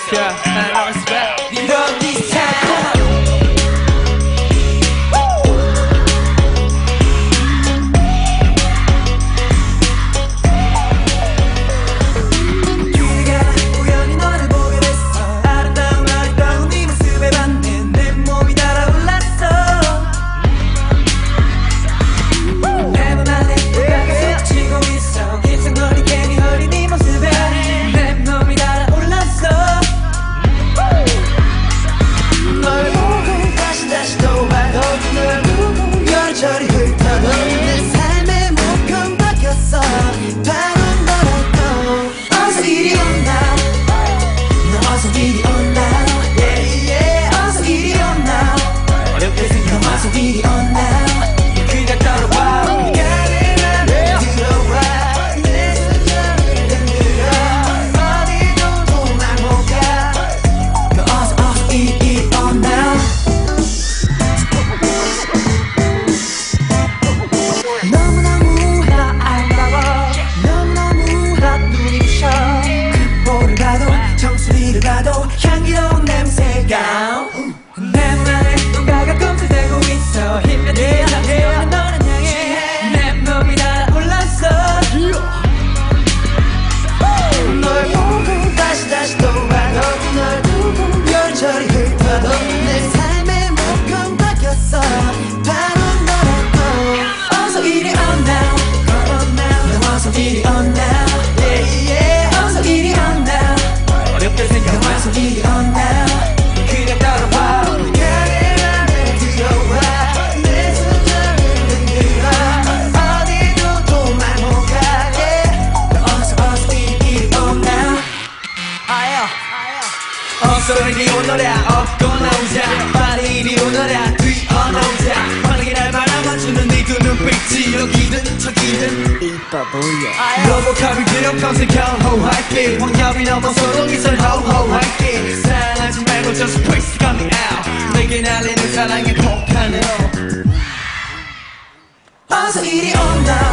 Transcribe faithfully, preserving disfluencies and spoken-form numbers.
Yeah, I respect you know this time. 향기로운 냄새가 내 맘에 뭔가가 꿈틀대고 있어 힘내 뒤에 너는 향해 내 몸이 달아올랐어 널 보고 다시 다시 또 봐도 널 두고 별처리 흩어도 내 삶의 목금 바뀌었어 바로 너라고 어서 이리 on now 넌 어서 이리 on now yeah yeah 어서 이리 on now 어렵게 생각 어서 이리 on now 그냥 따라와 가래라를 들어와 내 수저를 흔들어 어디도 도망 못 가게 어서 어서 이리 on now 아야 어서 이리 오너라 업고 나오자 빨리 이리 오너라 뛰어나오자 환하게 날 바라봐주는 네 두 눈빛이 여기든 저기든 이뻐보여 로봇캅이 필요 평생 경호할게 황야비 넘어서도 이설 호호할게 사랑하지 말고 just please come out 내게 날리는 사랑의 폭탄으로 어서 이리 온다